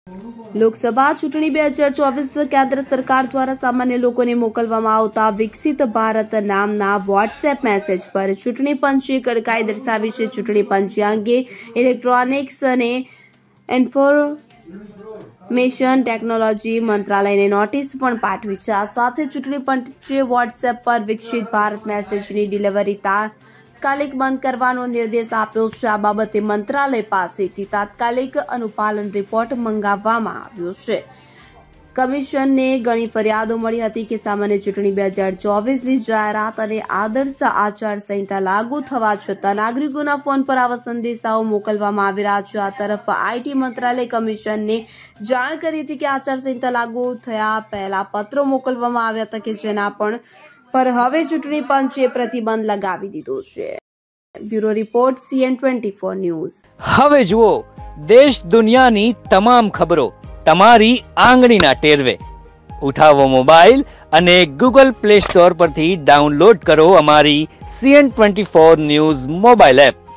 લોકસભા ચૂંટણી 2024 કેન્દ્ર સરકાર દ્વારા સામાન્ય લોકોને મોકલવામાં આવતા વિકસિત ભારત નામના વોટ્સએપ મેસેજ પર ચૂંટણી પંચે કડકાઈ દર્શાવી છે. ચૂંટણી પંચે અંગે ઇલેક્ટ્રોનિક્સ અને ઇન્ફોર્મેશન ટેકનોલોજી મંત્રાલયને નોટિસ પણ પાઠવી છે. આ સાથે ચૂંટણી પંચે વોટ્સએપ પર વિકસિત ભારત મેસેજની ડિલિવરી તાત્કાલિક બંધ કરવાનો નિર્દેશ આપ્યો છે. આ બાબતે મંત્રાલય પાસેથી તાત્કાલિક અનુપાલન રિપોર્ટ મંગાવવામાં આવ્યો છે. કમિશનને ઘણી ફરિયાદો મળી હતી કે સામાન્ય ચૂંટણી 2024ની જાહેરાત અને આદર્શ આચારસંહિતા લાગુ થવા છતાં નાગરિકોના ફોન પર આવા સંદેશાઓ મોકલવામાં આવી રહ્યા છે. આ તરફ આઈટી મંત્રાલયે કમિશનને જાણ કરી હતી કે આચારસંહિતા લાગુ થયા પહેલા પત્રો મોકલવામાં આવ્યા હતા કે જેના પર હવે ચૂંટણી પંચે પ્રતિબંધ લગાવી દીધો છે. Bureau report CN24 news. હવે જુઓ દેશ દુનિયાની તમામ ખબરો તમારી આંગળીના ટેરવે. ઉઠાવો મોબાઈલ અને Google Play Store પરથી ડાઉનલોડ કરો અમારી CN24 ન્યૂઝ મોબાઈલ એપ.